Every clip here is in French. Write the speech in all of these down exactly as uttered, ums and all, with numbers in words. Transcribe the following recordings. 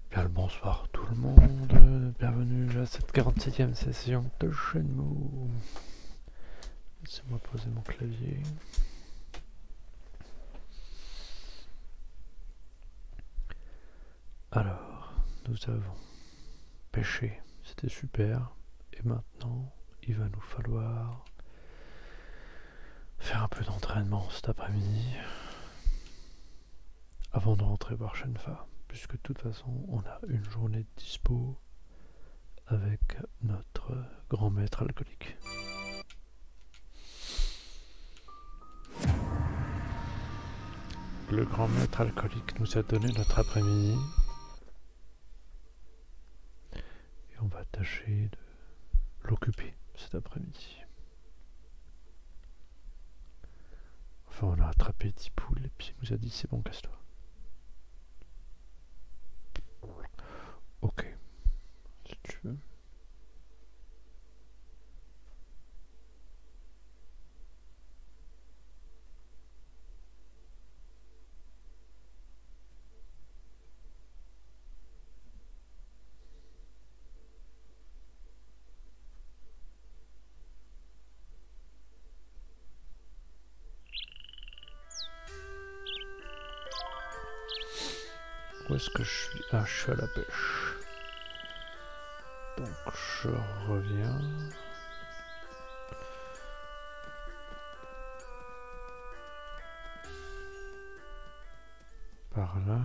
Bien le bonsoir tout le monde, bienvenue à cette quarante-septième session de Shenmue. Laissez-moi poser mon clavier. Alors, nous avons pêché, c'était super, et maintenant il va nous falloir faire un peu d'entraînement cet après-midi avant de rentrer voir Shenfa, puisque de toute façon on a une journée de dispo avec notre grand maître alcoolique. Le grand maître alcoolique nous a donné notre après-midi et on va tâcher de l'occuper cet après-midi. Enfin, on a attrapé dix poules et puis il nous a dit c'est bon, casse-toi. Ok, si tu veux. Où est-ce que je suis? Ah, je suis à la pêche. Donc je reviens. Par là.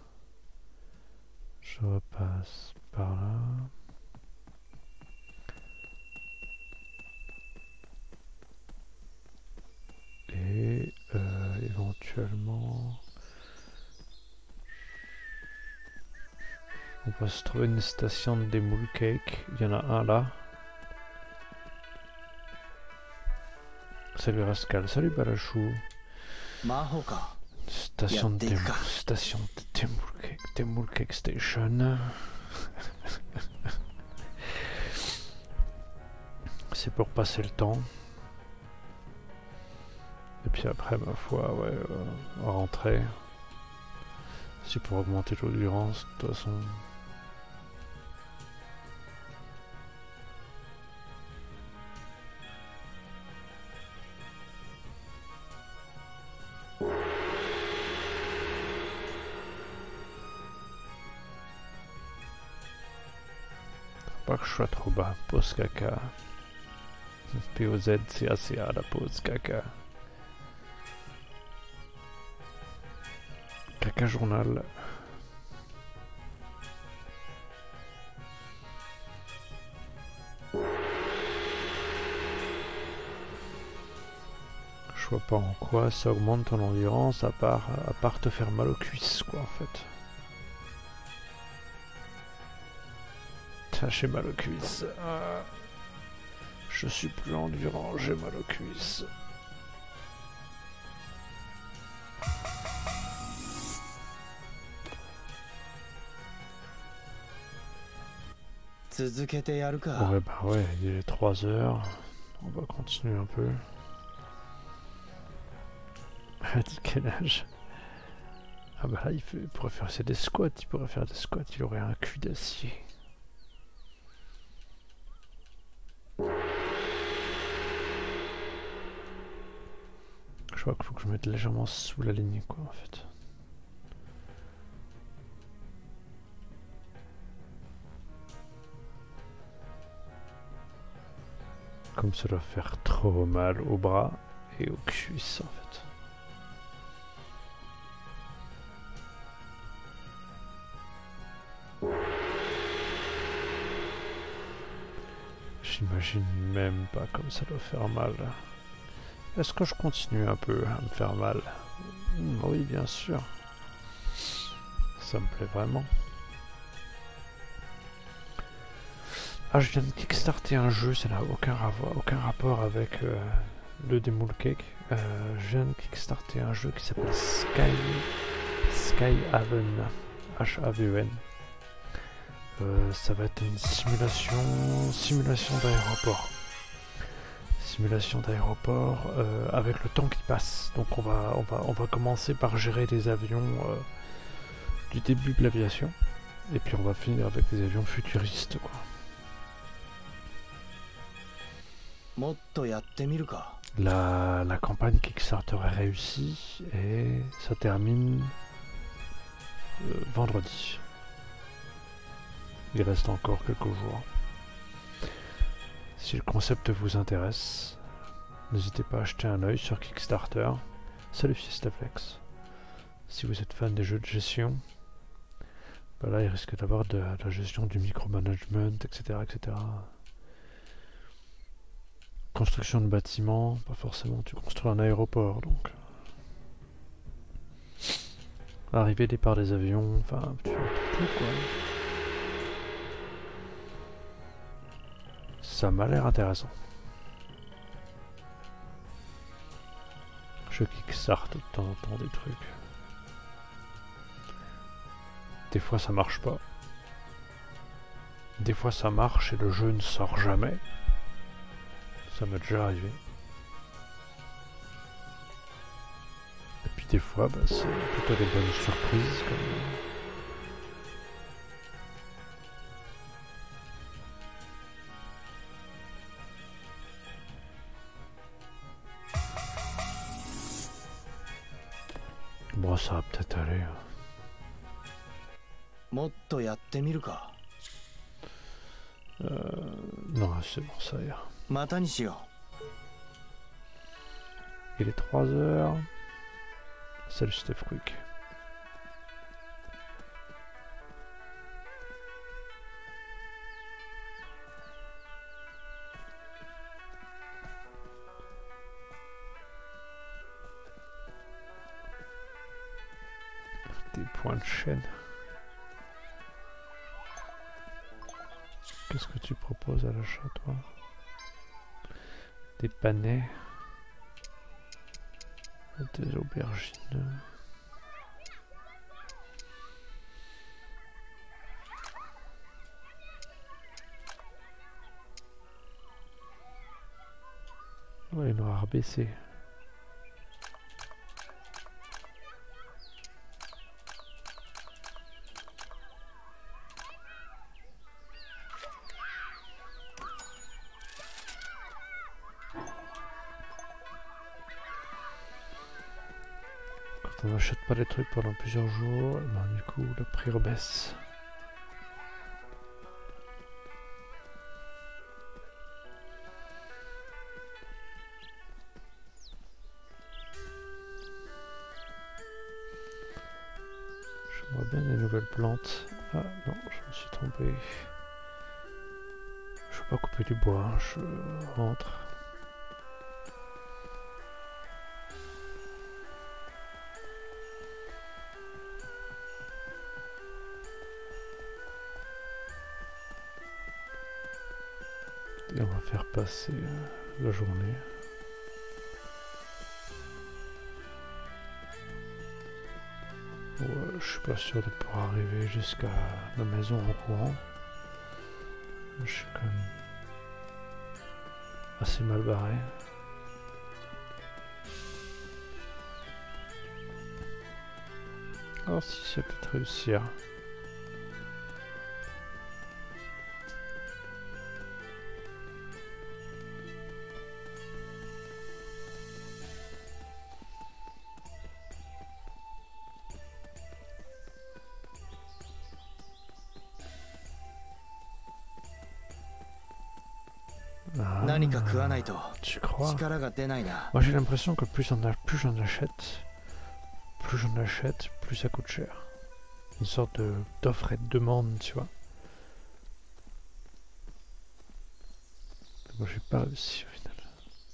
Je repasse par là. Et euh, éventuellement... on va se trouver une station de moule cake. Il y en a un là. Salut Rascal, salut Balachou. Station de Dem station de Demoule Cake, Demoule Cake Station. C'est pour passer le temps. Et puis après, ma foi, ouais, euh, rentrer. C'est pour augmenter l'endurance, de toute façon. Pas que je sois trop bas, pause caca. P O Z C A C A, la pause caca. Caca journal. Je vois pas en quoi ça augmente ton endurance à part, à part te faire mal aux cuisses quoi en fait. J'ai mal aux cuisses. Ah. Je suis plus endurant, j'ai mal aux cuisses. Ouais bah ouais, il est trois heures. On va continuer un peu. À quel âge? Ah bah là il, fait, il pourrait faire des squats, il pourrait faire des squats, il aurait un cul d'acier. Je crois qu'il faut que je me mette légèrement sous la ligne quoi en fait. Comme ça doit faire trop mal aux bras et aux cuisses en fait. J'imagine même pas comme ça doit faire mal. Est-ce que je continue un peu à me faire mal? Oui, bien sûr. Ça me plaît vraiment. Ah, je viens de kickstarter un jeu, ça n'a aucun, aucun rapport avec euh, le Demoule Cake. Euh, je viens de kickstarter un jeu qui s'appelle Sky... Sky Haven. H A V E N. Euh, ça va être une simulation... Simulation d'aéroport. Simulation d'aéroport euh, avec le temps qui passe. Donc on va, on va, on va commencer par gérer des avions euh, du début de l'aviation. Et puis on va finir avec des avions futuristes, quoi. La, la campagne Kickstarter est réussie et ça termine euh, vendredi. Il reste encore quelques jours. Si le concept vous intéresse, n'hésitez pas à jeter un œil sur Kickstarter. Salut Fiestaflex. Si vous êtes fan des jeux de gestion, bah là il risque d'avoir de, de la gestion du micromanagement, et cetera, et cetera. Construction de bâtiments, pas forcément tu construis un aéroport, donc arrivée, départ des avions, enfin tu fais tout quoi. Ça m'a l'air intéressant. Je kickstart de temps en temps des trucs. Des fois ça marche pas. Des fois ça marche et le jeu ne sort jamais. Ça m'est déjà arrivé. Et puis des fois, bah, c'est plutôt des bonnes surprises. Comme... Bon, ça va peut-être aller. Euh... Non, c'est bon, ça ira. Il est trois heures. Salut Steph Quick. Des points de chaîne. Qu'est-ce que tu proposes à l'achat, toi? Des panais. Des aubergines. Ouais, noir baissé. On n'achète pas les trucs pendant plusieurs jours, ben, du coup le prix rebaisse. J'aimerais bien des nouvelles plantes. Ah non, je me suis trompé. Je veux pas couper du bois, je rentre. Et on va faire passer euh, la journée. Ouais, je suis pas sûr de pouvoir arriver jusqu'à la maison en courant. Je suis quand même assez mal barré. Alors si ça peut réussir. Ah, tu crois? Moi j'ai l'impression que plus j'en plus j'en achète, plus j'en achète, plus ça coûte cher. Une sorte de d'offre et de demande, tu vois. Moi j'ai pas réussi au final.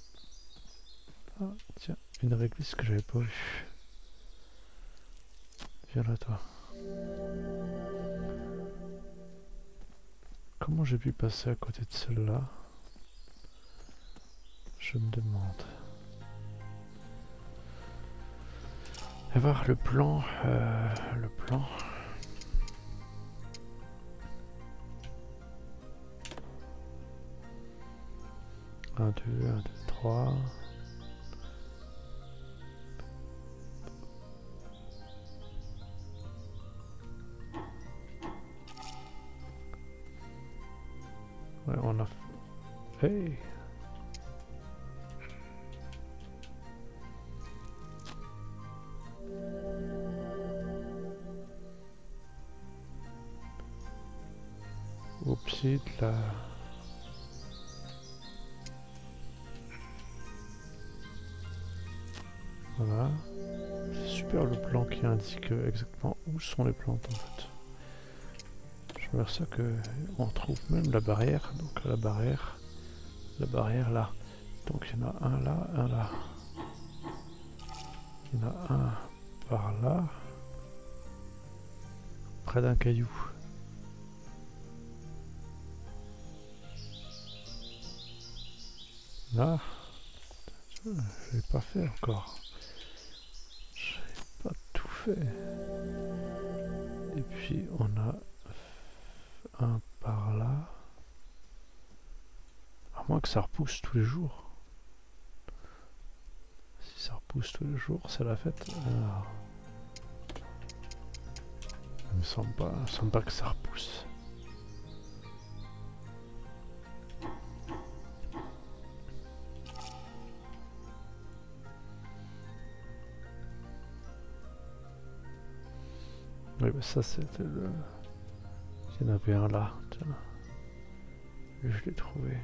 Ah tiens, une réglisse que j'avais pas vue. Viens là toi. Comment j'ai pu passer à côté de celle-là? Je me demande. Et voir le plan. Euh, le plan. un, deux, un, deux, trois. Ouais, on a... Hey! Oupsie, là... Voilà. C'est super le plan qui indique exactement où sont les plantes en fait. Je m'aperçois que on trouve même la barrière, donc la barrière, la barrière là. Donc il y en a un là, un là. Il y en a un par là, près d'un caillou. Là, je l'ai pas fait encore. J'ai pas tout fait. Et puis on a un par là. À moins que ça repousse tous les jours. Si ça repousse tous les jours, c'est la fête. Alors... Il me semble pas, il me semble pas que ça repousse. Oui, mais ça c'était le... Il y en avait un là, tiens. Et je l'ai trouvé.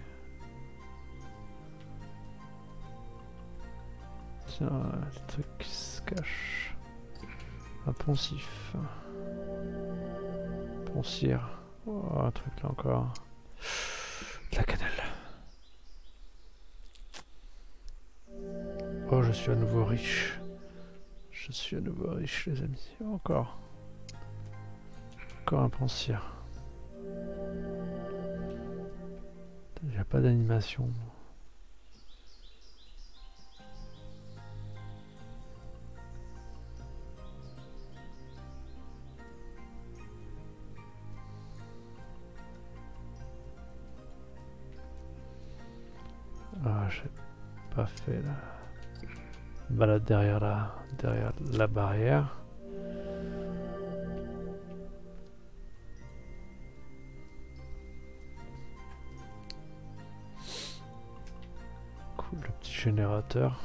Tiens, le truc qui se cache. Un poncif. Poncière. Oh, un truc là encore. De la cannelle. Oh, je suis à nouveau riche. Je suis à nouveau riche, les amis. Encore. Encore un poncière. Il n'y a pas d'animation. Ah, j'ai pas fait la balade derrière la, derrière la barrière. Cool, le petit générateur.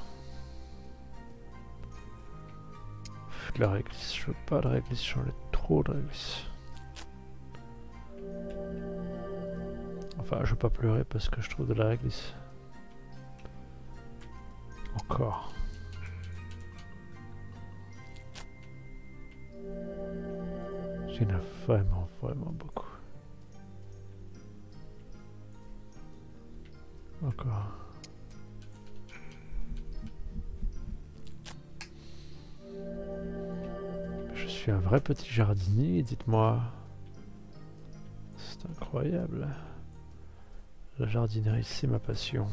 De la réglisse, je veux pas de réglisse, j'en ai trop de réglisse. Enfin, je veux pas pleurer parce que je trouve de la réglisse. Encore. Il y en a vraiment, vraiment beaucoup. Encore. Je suis un vrai petit jardinier, dites-moi. C'est incroyable. La jardinerie, c'est ma passion.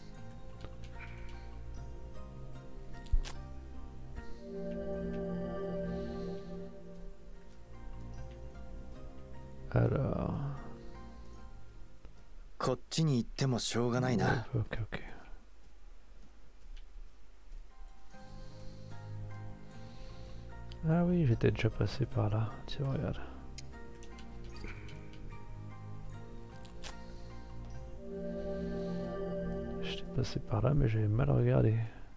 Alors... Ok, ok, ok. Ah oui, j'étais déjà passé par là. Tiens, regarde. J'étais passé par là, mais j'avais mal regardé.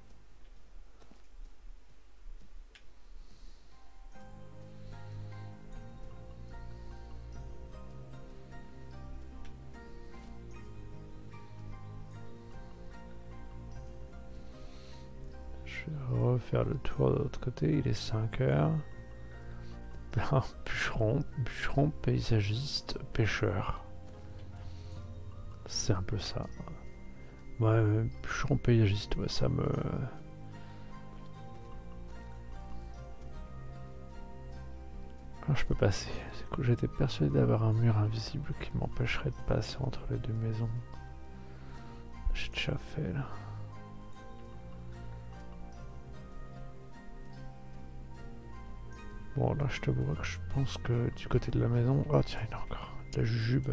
Je vais refaire le tour de l'autre côté, il est cinq heures. Bûcheron, bûcheron, paysagiste, pêcheur. C'est un peu ça. Ouais, bûcheron, paysagiste, ouais, ça me... Ah, je peux passer. C'est cool, j'étais persuadé d'avoir un mur invisible qui m'empêcherait de passer entre les deux maisons. J'ai déjà fait là. Bon, là, je te vois que je pense que du côté de la maison... Oh, tiens, il y en a encore. La jujube.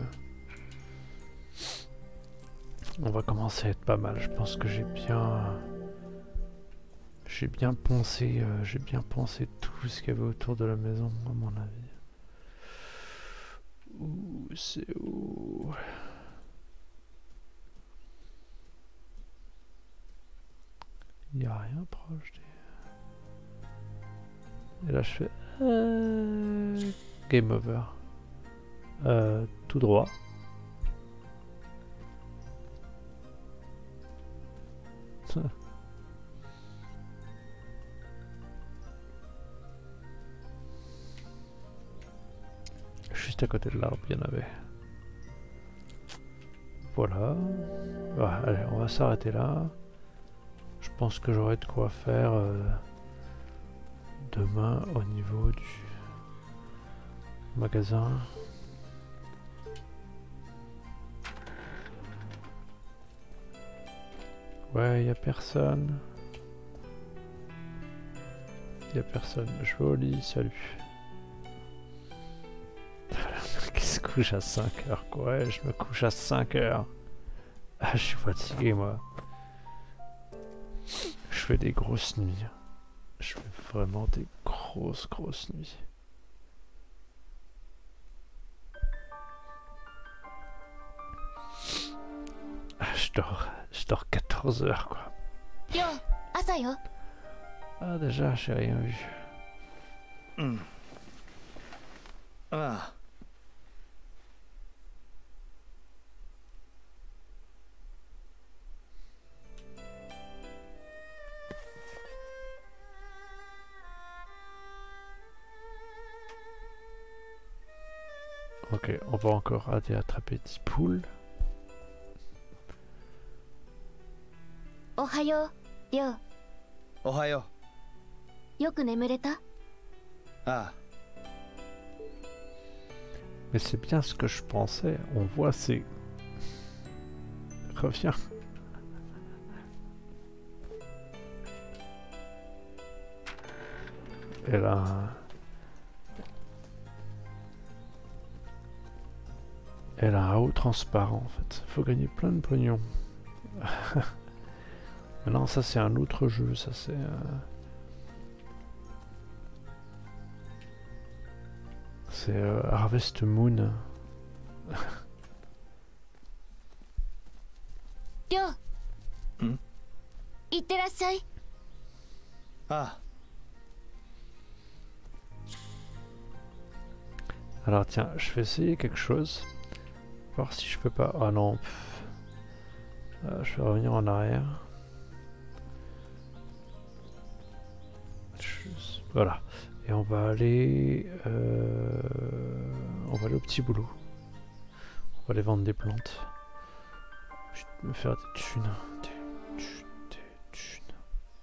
On va commencer à être pas mal. Je pense que j'ai bien... J'ai bien pensé... Euh, j'ai bien pensé tout ce qu'il y avait autour de la maison, à mon avis. Ouh, c'est où? proche des... Et là je fais... Euh... Game over. Euh, tout droit. Juste à côté de l'arbre, il y en avait. Voilà. Ouais, allez, on va s'arrêter là. Je pense que j'aurai de quoi faire euh, demain au niveau du magasin. Ouais, il n'y a personne. Il n'y a personne. Je vais au lit, salut. Qui se couche à cinq heures, quoi. Ouais, je me couche à cinq heures. Ah, je suis fatigué, moi. Je fais des grosses nuits. Je fais vraiment des grosses, grosses nuits. Ah, je dors, je dors quatorze heures, quoi. Ah, déjà, j'ai rien vu. Mm. Ah. Ok, on va encore aller attraper dix poules. Ohayo, Ryo. Ohayo. Yoku nemureta? Ah. Mais c'est bien ce que je pensais. On voit c'est... Reviens. Elle a... Elle a un haut transparent en fait. Faut gagner plein de pognon. Maintenant ça c'est un autre jeu. Ça c'est... Euh... C'est euh, Harvest Moon. Ryo. Hmm? Itterashai. Ah. Alors tiens, je vais essayer quelque chose. Voir si je peux pas... Ah non. Euh, je vais revenir en arrière. Je... Voilà. Et on va aller... Euh... On va aller au petit boulot. On va aller vendre des plantes. Je vais me faire des thunes. Des thunes, des thunes.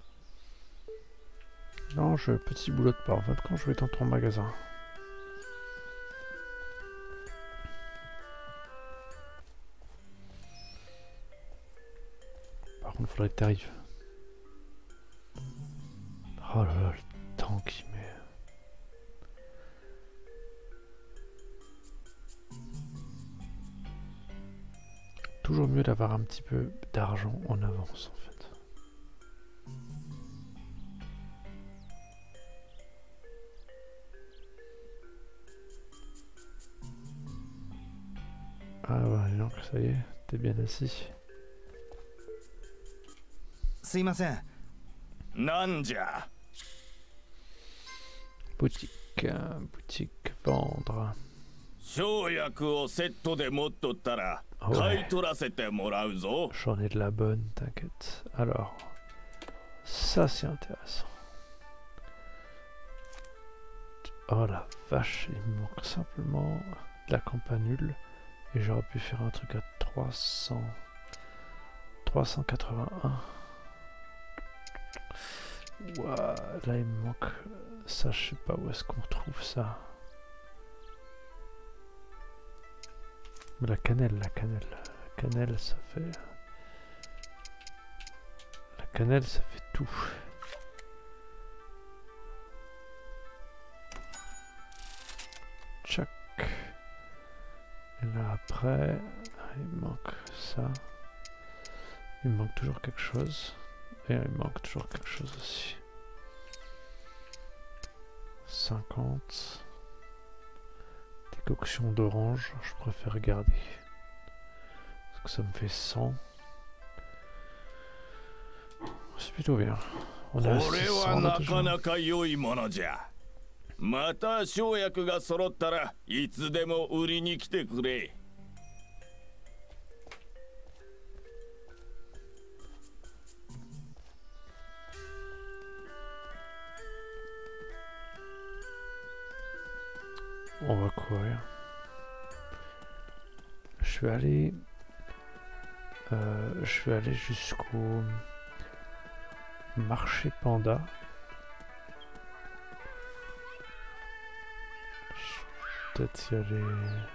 Non, je veux petit boulot de part. En fait, quand je vais dans ton magasin. Par contre, il faudrait que tu arrives. Oh là là, le temps qui met. Toujours mieux d'avoir un petit peu d'argent en avance en fait. Ah ouais, donc ça y est, t'es bien assis. すいません。なんじゃ。 Boutique, euh, boutique, vendre. 生薬をセットで持っとったら Ah ouais. 買い取らせてもらうぞ。 J'en ai de la bonne, t'inquiète. Alors, ça c'est intéressant. Oh la vache, il me manque simplement de la campanule. Et j'aurais pu faire un truc à trois cents... trois cent quatre-vingt-un. Ouah, là il me manque... Ça, je sais pas où est-ce qu'on retrouve ça. Mais la cannelle, la cannelle. La cannelle, ça fait... La cannelle, ça fait tout. Tchac. Et là, après, il me manque ça. Il me manque toujours quelque chose. Et il me manque toujours quelque chose aussi. cinquante. Décoction d'orange, je préfère garder. Parce que ça me fait cent. C'est plutôt bien. On est à これ six は cents な là か déjà. なか良いものじゃ。また生薬が揃ったらいつでも売りに来てくれ。 On va courir. Je vais aller... Euh, je vais aller jusqu'au marché panda. Je vais peut-être y aller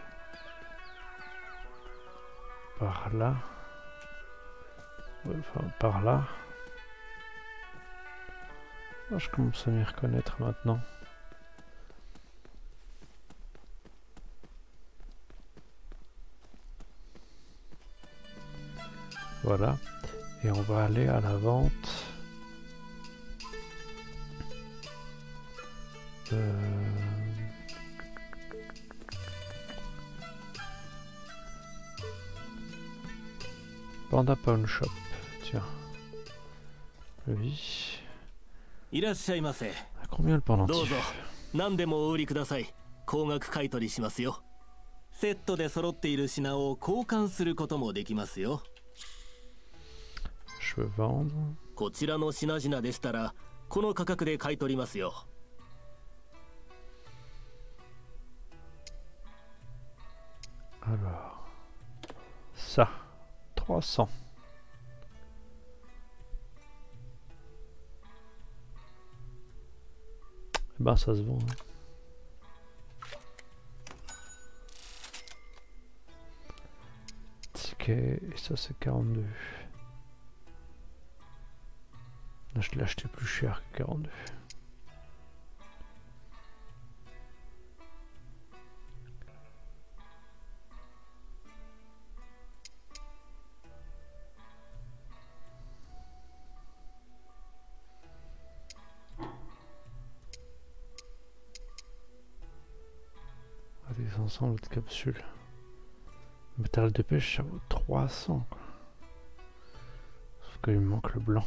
par là. Ouais, enfin, par là. Ah, je commence à m'y reconnaître maintenant. Voilà, et on va aller à la vente. Euh... Panda Pawn Shop, tiens. Oui. いらっしゃいませ。 À combien le どう pendentif? ぞ何でもお売りください。高額買取しますよ。セットで揃っている品を交換することもできますよ。 Je veux vendre. こちらの品々でしたらこの価格で買い取りますよ。 Alors, ça, trois cents. Eh ben ça se vend. Hein. Ticket, et ça c'est quarante-deux. Là, je l'ai acheté plus cher que quarante-deux. Allez, cinq cents l'autre capsule. Métal de pêche, ça vaut trois cents. Quoi. Sauf qu'il me manque le blanc.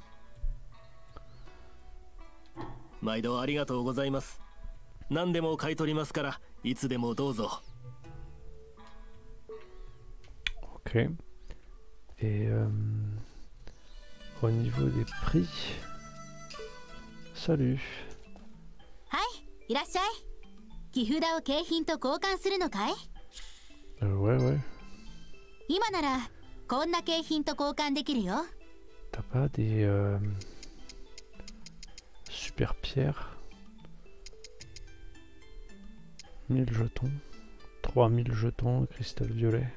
毎度ありがとうございます。何でも買い取りますからいつでもどうぞ。 Ok. Et euh, au niveau des prix, salut. はい、いらっしゃい。木札を景品と交換するのかい？ Euh, ouais, ouais. 今ならこんな景品と交換できるよ。 T'as pas des euh, super pierres? mille jetons. trois mille jetons, cristal violet.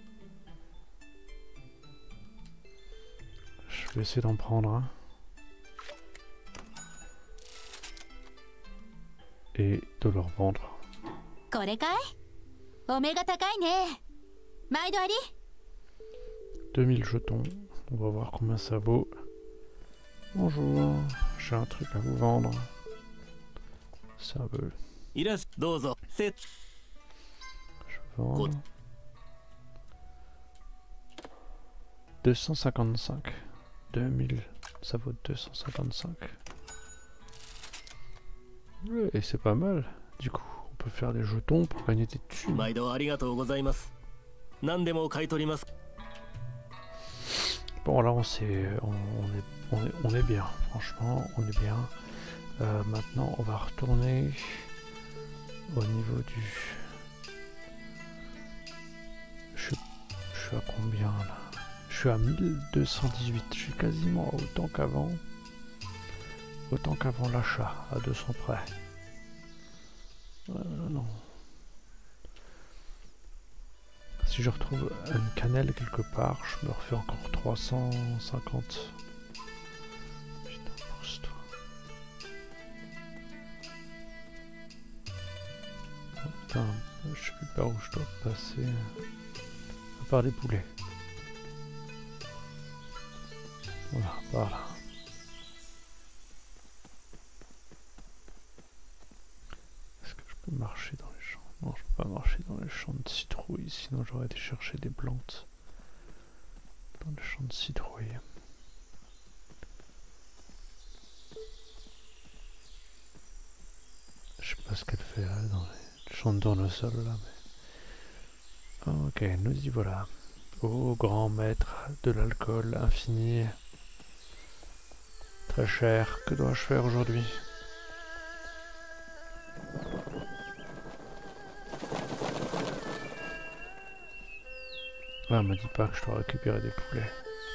Je vais essayer d'en prendre un. Et de le revendre. これかい？お目が高いね。毎度あり？ deux mille jetons. On va voir combien ça vaut. Bonjour, j'ai un truc à vous vendre. C'est un peu... いらっしゃどうぞ。セット Je vends... deux cent cinquante-cinq. deux mille, ça vaut deux cent cinquante-cinq. Ouais, et c'est pas mal. Du coup, on peut faire des jetons pour gagner des thunes. 毎度ありがとうございます。何でも買い取ります。 Bon, là, on, s'est, on, on, est, on, est, on est bien. Franchement, on est bien. Euh, maintenant, on va retourner au niveau du... Je, je suis à combien, là? Je suis à mille deux cent dix-huit. Je suis quasiment autant qu'avant. Autant qu'avant l'achat, à deux cents près. Euh, non. Si je retrouve une cannelle quelque part, je me refais encore trois cent cinquante. Putain, pousse-toi. Oh, putain, je sais plus par où je dois passer. À part les poulets. Voilà, par là. Est-ce que je peux marcher dans les champs? Non, je peux pas marcher dans les champs de citrouilles, sinon j'aurais été chercher des plantes. Dans les champs de citrouilles. fait là, dans les champs de tournesol là. Mais... Ok, nous y voilà. Ô grand maître de l'alcool infini. Très cher, que dois-je faire aujourd'hui? Ah, me dis pas que je dois récupérer des poulets.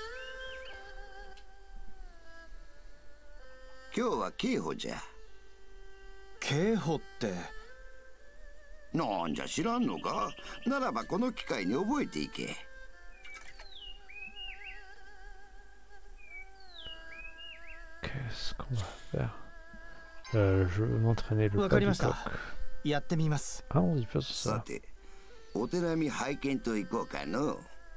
今日は警報じゃ。 警報って。 なんじゃ知らんのか？ならばこの機会に覚えていけ。 Qu'est-ce qu'on va faire? euh, Je veux m'entraîner le pas du coq. やってみます。 Ah, on y fait ça. さて、お手並み拝見といこうかの。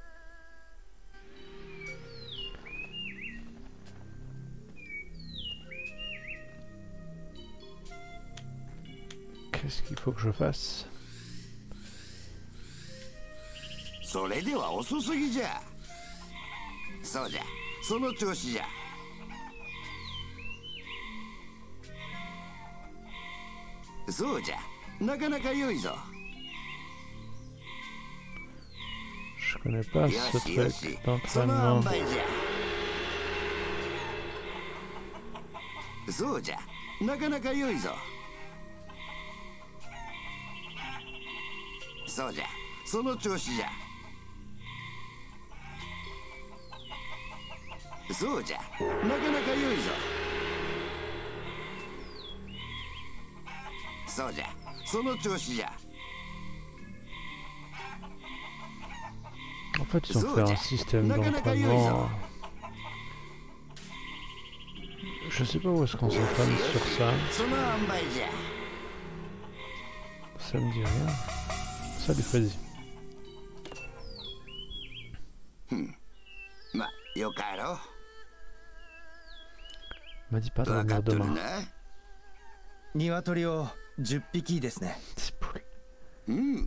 Qu'est-ce qu'il faut que je fasse? それでは遅すぎじゃ。そうじゃ、その調子じゃ。そうじゃ、なかなか良いぞ。 Je connais pas ce truc d'entraînement. そうじゃ、なかなか良いぞ。そうじゃ、その調子じゃ。そうじゃ、なかなか良いぞ。そうじゃ、その調子じゃ。 En fait, ils ont fait un système d'entraînement. Je sais pas où est-ce qu'on s'entraîne sur ça. Ça me dit rien. Salut Freddy. M'a dit pas de dormir demain. 鶏をじゅっぴきですね。 C'est poules. Hmm.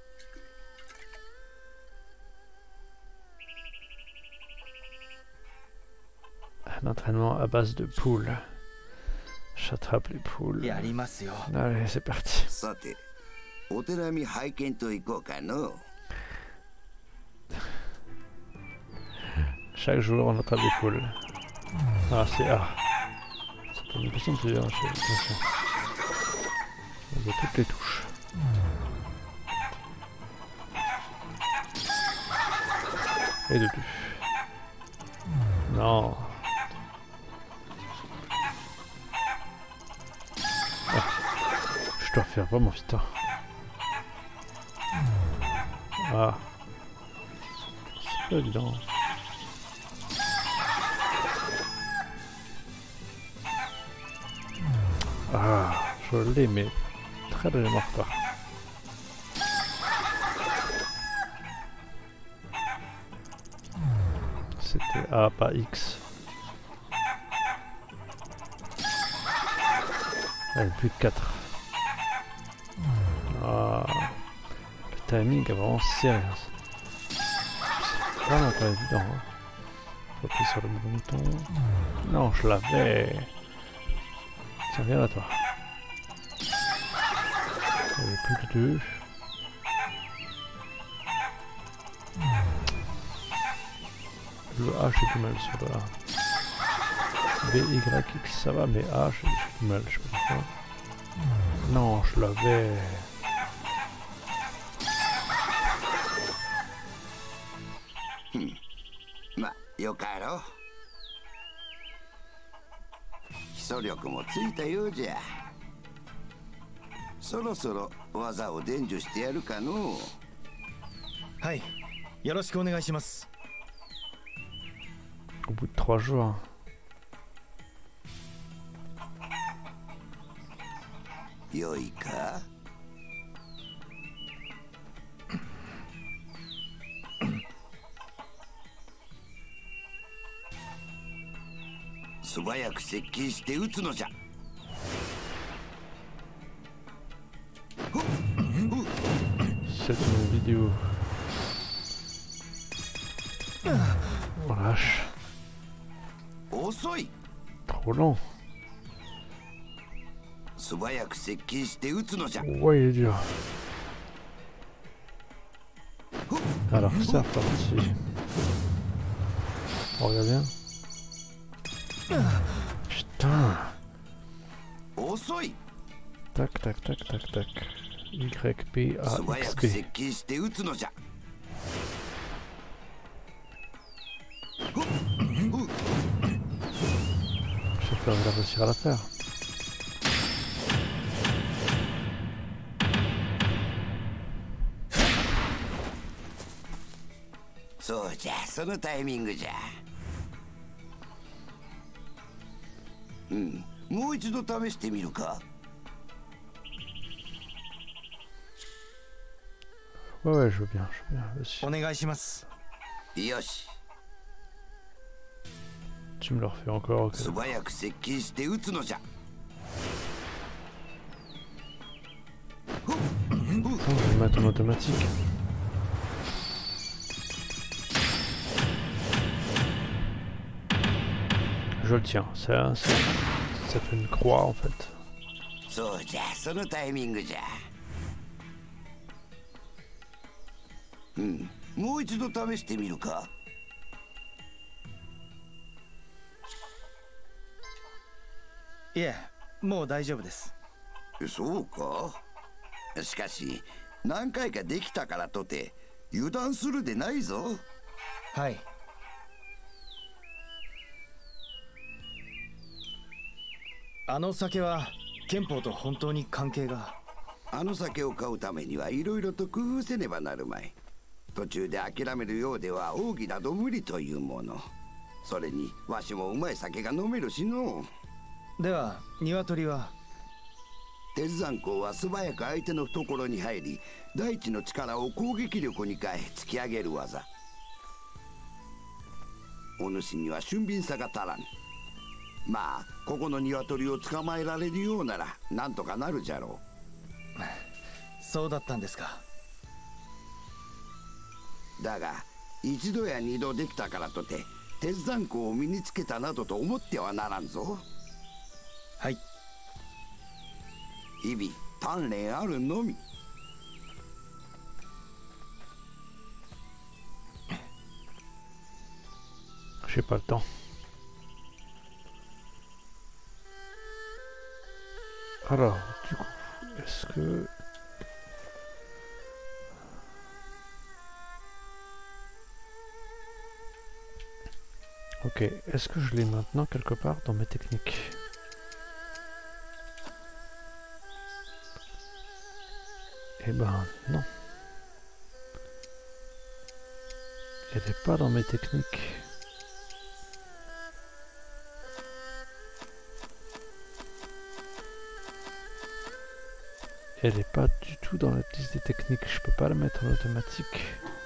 Un entraînement à base de poules. J'attrape les poules. やりますよ。 Allez, c'est parti. さて、お手並み拝見といこうかの。 Chaque jour, on attrape des poules. Ah, c'est A. Ça peut me passer plusieurs. Attention. On a toutes les touches. Et de plus. Non. Ah. Je dois faire vraiment vite. Hein. Ah. C'est pas évident. Ah, je l'ai, mais très légèrement en retard. C'était A, pas X. Allez, plus que quatre. Ah, le timing est vraiment sérieux. C'est vraiment pas évident. Hein. Faut appuyer sur le bon bouton. Non, je l'avais. Tiens, viens là, toi. Il n'y avait plus que deux. Le A, j'ai du mal sur le A. B, Y, X, ça va, mais A, j'ai du mal, je sais pas pourquoi. Non, je l'avais. Hmm. ま、よかろう。基礎力もついたようじゃ。そろそろ技を伝授してやるかの。 はい、よろしくお願いします。 Au bout de trois jours. よいか。素早く接近して撃つのじゃ。 C'est une vidéo. Oh lâche. 遅い。 Trop long. 素早く接近して撃つのじゃ。 Ouais, il est dur. Alors, c'est reparti. On regarde bien. Putain. 遅い。 Tac, tac, tac, tac, tac. Y, P, A, 素早 X, く P. 接近して撃つのじゃ。 J'espère que je vais réussir à la faire. So, じゃあそのタイミングじゃ。うん、もう一度試してみるか。 Ouais, ouais, je veux bien, je veux bien. Vas-y. お願いします。 よし。 Tu me le refais encore. Okay. 素早く接近して撃つのじゃ。 Attends, je vais le mettre en automatique. Je le tiens, ça, ça, ça fait une croix en fait. そうじゃ、そのタイミングじゃ。うん、もう一度試してみるか。 いえ、もう大丈夫です。 そうか。しかし、何回かできたからとて油断するでないぞ。 はい。あの酒は憲法と本当に関係が。 あの酒を買うためにはいろいろと工夫せねばなるまい。途中で諦めるようでは奥義など無理というもの。それにわしもうまい酒が飲めるしの。 では鶏は。 鉄山鋼は素早く相手の懐に入り、大地の力を攻撃力に変え突き上げる技。お主には俊敏さが足らん。まあここの鶏を捕まえられるようならなんとかなるじゃろう。 そうだったんですか。 だが一度や二度できたからとて鉄山鋼を身につけたなどと思ってはならんぞ。 はい。 日々鍛錬あるのみ。 J'ai pas le temps. Alors, du coup, est-ce que... Ok, est-ce que je l'ai maintenant quelque part dans mes techniques? Eh ben, non. Elle n'est pas dans mes techniques. Elle n'est pas du tout dans la liste des techniques, je peux pas la mettre en automatique.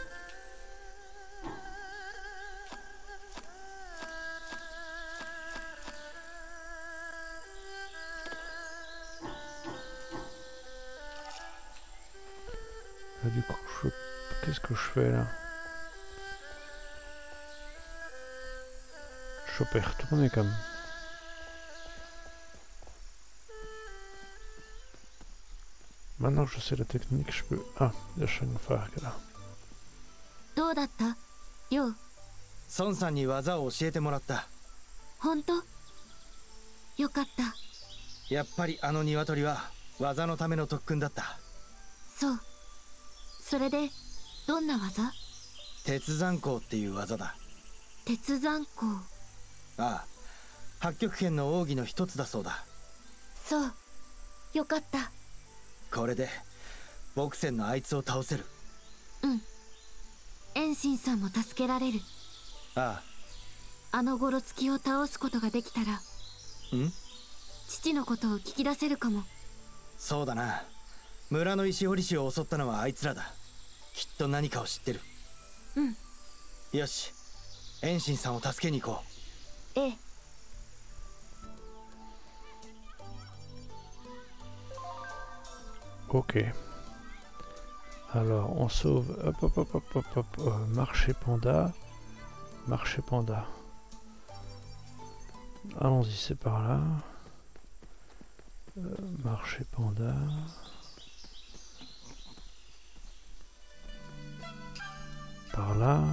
Là, du coup, je... qu'est-ce que je fais là? Je peux y retourner quand même. Maintenant que je sais la technique, je peux... Ah, il y a Shangfar qui est là. どうだったよう。 孫さんに技を教えてもらった。 本当よかった。 やっぱりあの鶏は技のための特訓だった。 そう。それでどんな技？ 鉄山鋼っていう技だ。 鉄山鋼。 ああ、八極拳の奥義の一つだそうだ。 そう。よかった。 これでボクセンのあいつを倒せる。 うん。遠心さんも助けられる。 ああ。あのゴロツキを倒すことができたら、 ん？ 父のことを聞き出せるかも。 そうだな。村の石堀氏を襲ったのはあいつらだ。きっと何かを知ってる。 うん。 よし、遠心さんを助けに行こう。ええ。 Ok. Alors, on sauve... Hop, hop, hop, hop, hop, hop. Euh, marché panda. Marché panda. Allons-y, c'est par là. Euh, marché panda. Par là.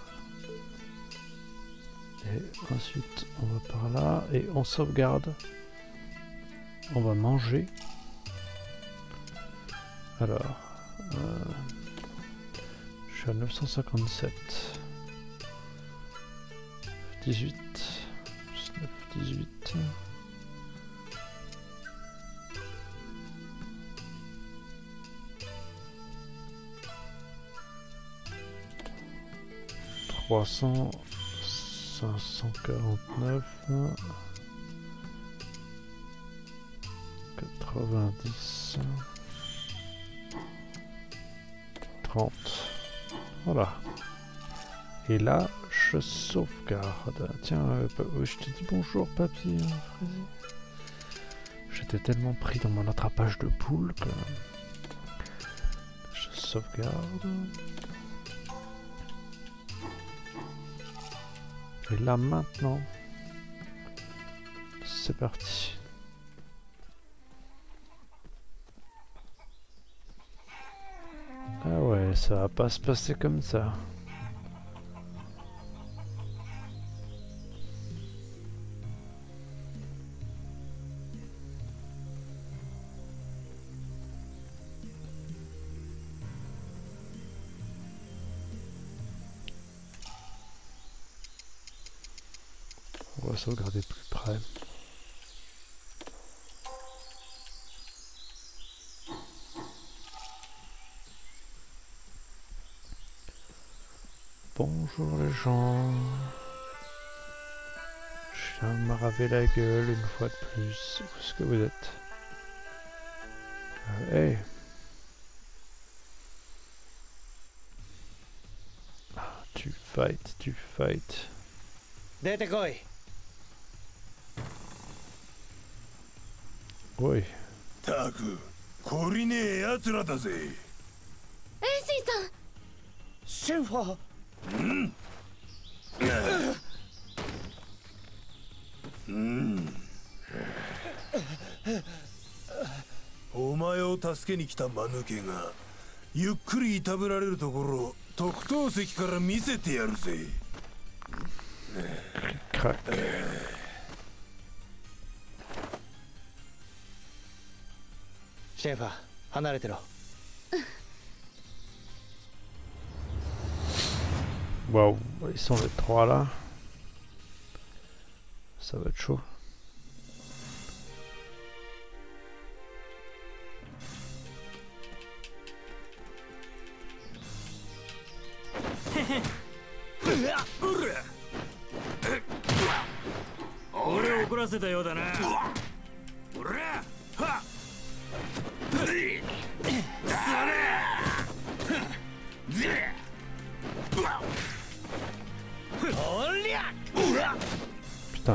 Et ensuite on va par là et on sauvegarde. On va manger. Alors, euh, je suis à neuf cent cinquante-sept. dix-huit. dix-neuf, dix-huit. trois cents. cinq cent quarante-neuf, quatre-vingt-dix, trente. Voilà. Et là, je sauvegarde. Tiens, euh, je te dis bonjour, papy. J'étais tellement pris dans mon attrapage de poules que je sauvegarde. Et là maintenant, c'est parti. Ah ouais, ça va pas se passer comme ça. On va sauvegarder plus près. Bonjour les gens. Je viens de me raver la gueule une fois de plus. Où est-ce que vous êtes? euh, Hey. Ah, tu fight, tu fight. 出てこい。 おい。 たく、懲りねえ奴らだぜ。 エンシーさん。 シェンファー。 うんうんお前を助けに来た間抜けがゆっくりいたぶられるところ特等席から見せてやるぜ。 シェンファー、離れてろ。 Waouh, ils sont les trois là. Ça va être chaud. Putain.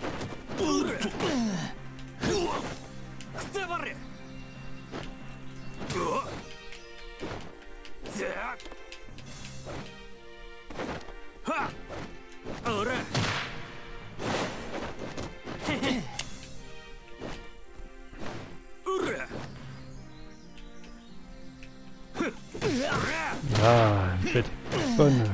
Ah, elle fait des bonnes.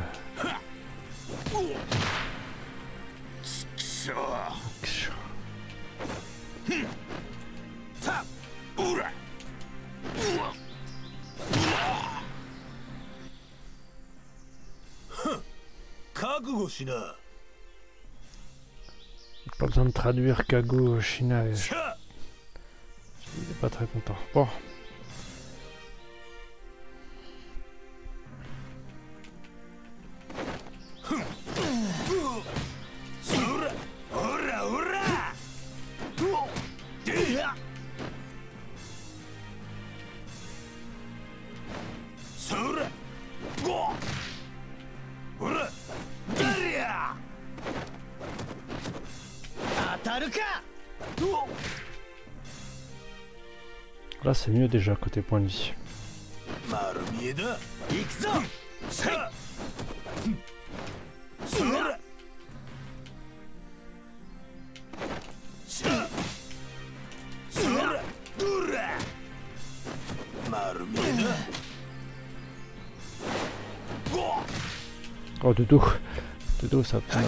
Pas besoin de traduire Kago Shina. Il est pas très content. Bon. Là c'est mieux déjà côté point de vie. Oh, de dos. De dos, ça va pas mal.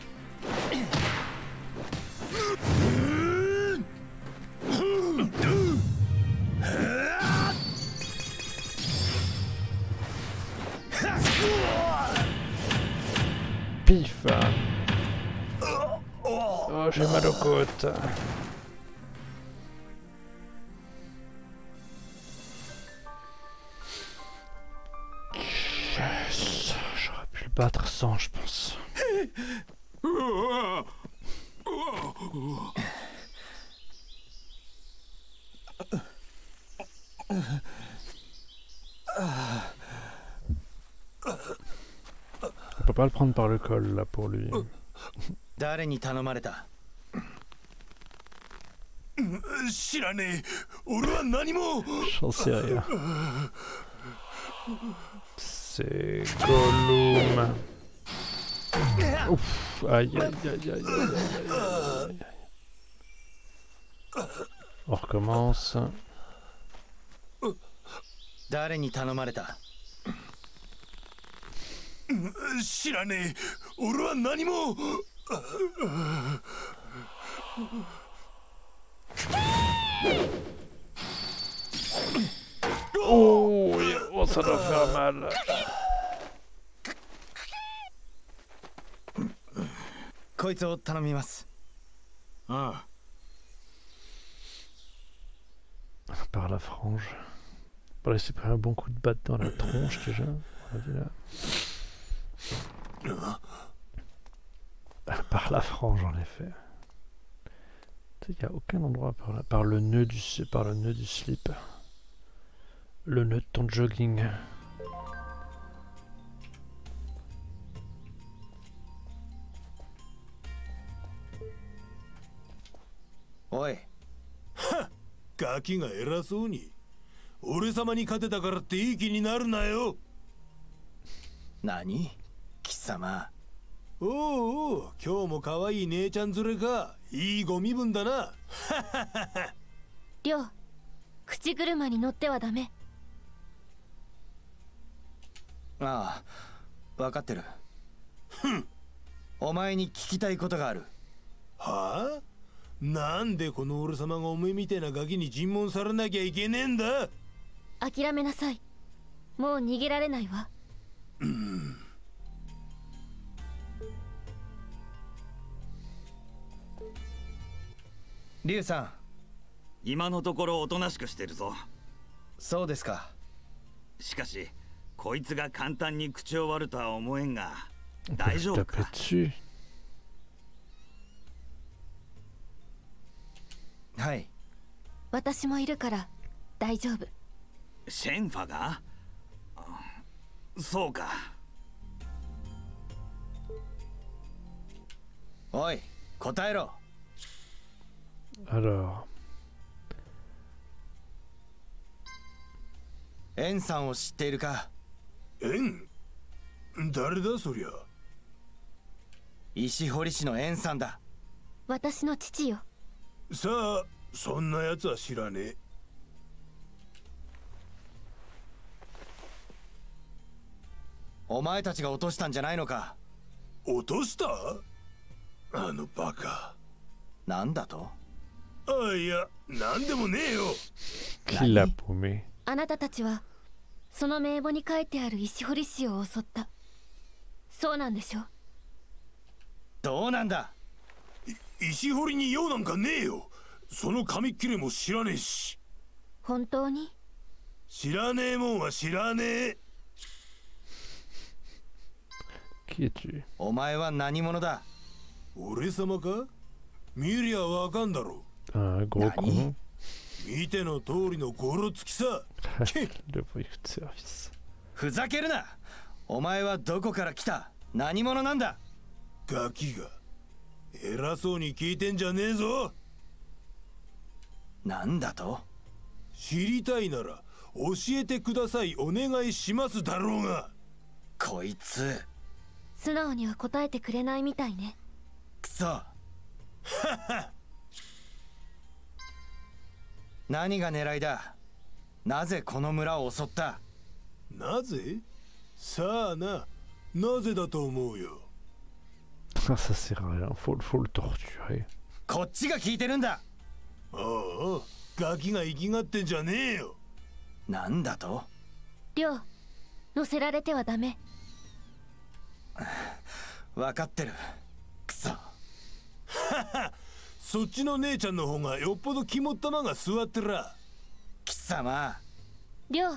Pif. Oh, j'ai mal aux côtes. Yes. J'aurais pu le battre sans, je pense. On peut pas le prendre par le col là pour lui. 誰に頼まれた？ 知らねえ。俺は何も。 J'en sais rien. C'est Gollum. Ouf, aïe aïe aïe aïe aïe aïe aïe. On recommence. 誰に頼まれた？ 知らねえ。俺は何も。 Oh, oh, ça doit faire mal. こいつを頼みます。 ああ。 Par la frange. Bon, il s'est pris un bon coup de batte dans la tronche déjà. On a vu là. Par la frange en effet. Il n'y a aucun endroit par là. Par le nœud du, par le nœud du slip. Le nœud de ton jogging. Oi. ガキが偉そうに。俺様に勝てたからっていい気になるなよ。 何？貴様。 おうおう、今日も可愛い姉ちゃん連れか。いいご身分だな。 りょう、口車に乗ってはダメ。 ああ、分かってる。 ふん。 お前に聞きたいことがある。 はあ？なんでこの俺様がおめえみてえなガキに尋問されなきゃいけねえんだ。 諦めなさい。もう逃げられないわ。 うん。 リュウさん。 今のところおとなしくしてるぞ。 そうですか。 しかしこいつが簡単に口を割るとは思えんが、大丈夫か？ はい。 私もいるから大丈夫。 シェンファが？そうか。 おい、答えろ。 Alors. エンさんを知っているか？ エン？誰だそりゃ。 石堀市のエンさんだ。 私の父よ。 さあ、そんなやつは知らねえ。 お前たちが落としたんじゃないのか？ 落とした？あのバカ。 なんだと？ あ、いや、なんでもねえよ。 Qui l'a paumé? あなたたちはその名簿に書いてある石堀氏を襲った。そうなんでしょ？ どうなんだ？ 石堀に用なんかねえよ。その紙切れも知らねえし。 本当に？ 知らねえもんは知らねえ。 Qui es-tu? お前は何者だ？ 俺様か？見りゃわかんだろ。 Un gros con. 見ての通りのゴロつきさ。 Le brief de service. ふざけるな。お前はどこから来た？何者なんだ？ ガキが偉そうに聞いてんじゃねえぞ。 なんだと？ 知りたいなら教えてください、お願いしますだろうが。 こいつ素直には答えてくれないみたいね。 くそ。何が狙いだ？なぜこの村を襲った？ なぜ？さあな、 なぜだと思うよ。 Ah, ça sert à rien, faut, faut le torturer. こっちが聞いてるんだ。 ああ、ガキが生きがってんじゃねえよ。 なんだと？ 亮、乗せられてはダメ。 分かってる。くそ。 そっちの姉ちゃんの方がよっぽど肝っ玉が座ってら。 貴様。 亮。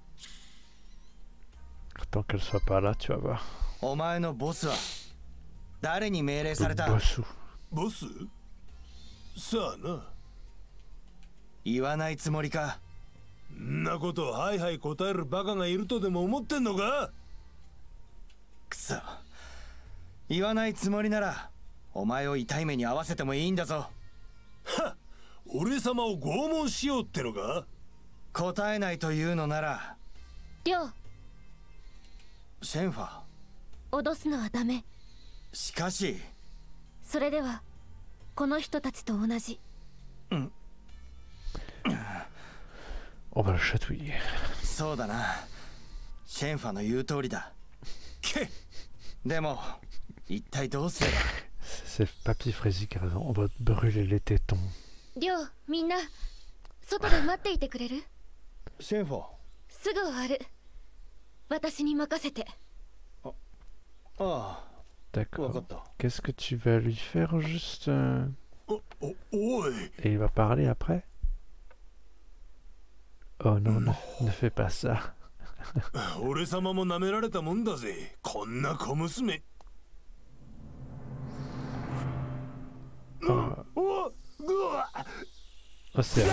Tant qu'elle soit pas là, tu vas voir. お前のボスは誰に命令された？ ボス。 ボス？さあな。 言わないつもりか。 んなことはいはい答えるバカがいるとでも思ってんのか？ くそ。言わないつもりならお前を痛い目に遭わせてもいいんだぞ。 はっ、俺様を拷問しようってのか？ 答えないというのなら。 亮。 シェンファー。 脅すのはダメ。 しかし。 それではこの人たちと同じ。 うん。 On va le chatouiller. そうだな。シェンファの言う通りだ。 けでも一体どうすれば？ C'est Papy Frézy qui a raison. On va te brûler les tétons. 亮、みんな外で待っていてくれる？ シェンファ。 すぐ終わる。私に任せて。 ああ。 D'accord. Qu'est-ce que tu vas lui faire juste euh... oh, oh, oh, Et il va parler après? Oh non, ne, ne fais pas ça. 俺様も舐められたもんだぜ。こんな小娘。 Oh, oh c'est...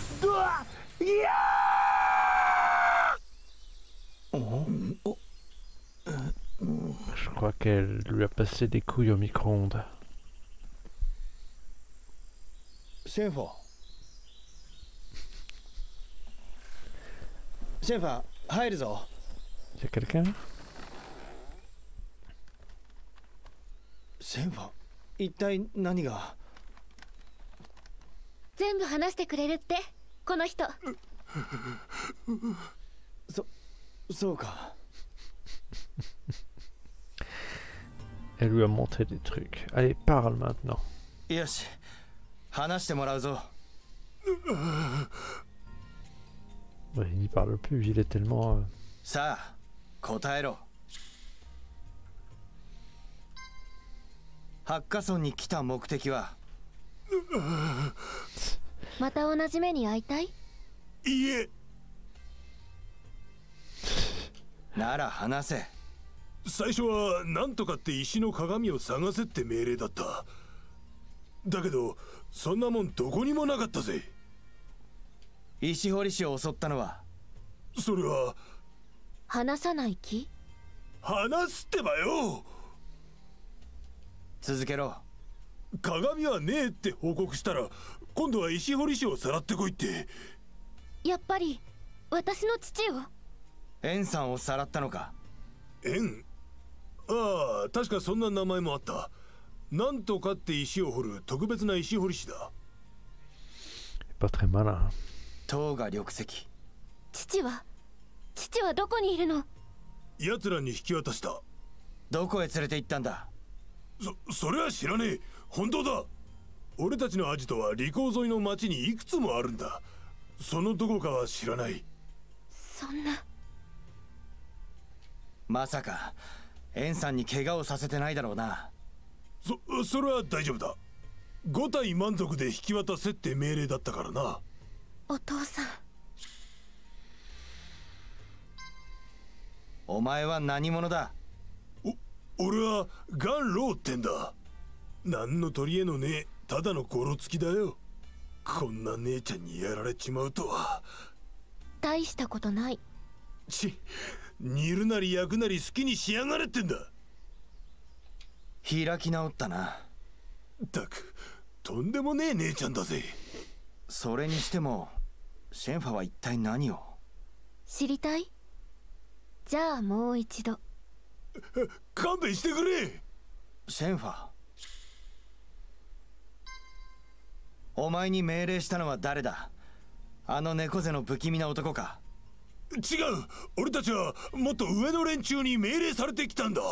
Je crois qu'elle lui a passé des couilles au micro-ondes. シェンファ。シェンファ、入るぞ。 Y a quelqu'un? シェンファ、一体何が？ 全部話してくれるってこの人。 そ、そうか。 Elle lui a montré des trucs. Allez, parle maintenant. よし、話してもらうぞ。 Ouais, il n'y parle plus, il est tellement... Euh... さあ、答えろ。ハッカソンに来た目的は？ また同じ目に遭いたい？ いえ。 なら話せ。 最初は何とかって石の鏡を探せって命令だった。だけどそんなもんどこにもなかったぜ。 石堀氏を襲ったのは？ それは話さない気？ 話すってばよ。 続けろ。 鏡はねえって報告したら今度は石堀氏をさらってこいって。 やっぱり私の父を？ エンさんをさらったのか？ エン？ああ、確かそんな名前もあった。なんとかって石を掘る特別な石掘り師だ。 Pas très malin. 塔が緑石。 父は父はどこにいるの？ 奴らに引き渡した。 どこへ連れて行ったんだ？ そ、それは知らねえ。本当だ。俺たちのアジトは離島沿いの町にいくつもあるんだ。そのどこかは知らない。 そんな。 まさかエンさんに怪我をさせてないだろうな。 そ、それは大丈夫だ。ご体満足で引き渡せって命令だったからな。 お父さん。 お前は何者だ？ お、俺はガンローってんだ。何の取り柄のねえただのゴロつきだよ。こんな姉ちゃんにやられちまうとは。 大したことない。 ち、煮るなり焼くなり好きにしやがれってんだ。 開き直ったな。 ったくとんでもねえ姉ちゃんだぜ。 それにしてもシェンファは一体何を？ 知りたい？じゃあもう一度。 勘弁してくれ。 シェンファ、お前に命令したのは誰だ？あの猫背の不気味な男か？ 違う、俺たちはもっと上の連中に命令されてきたんだ。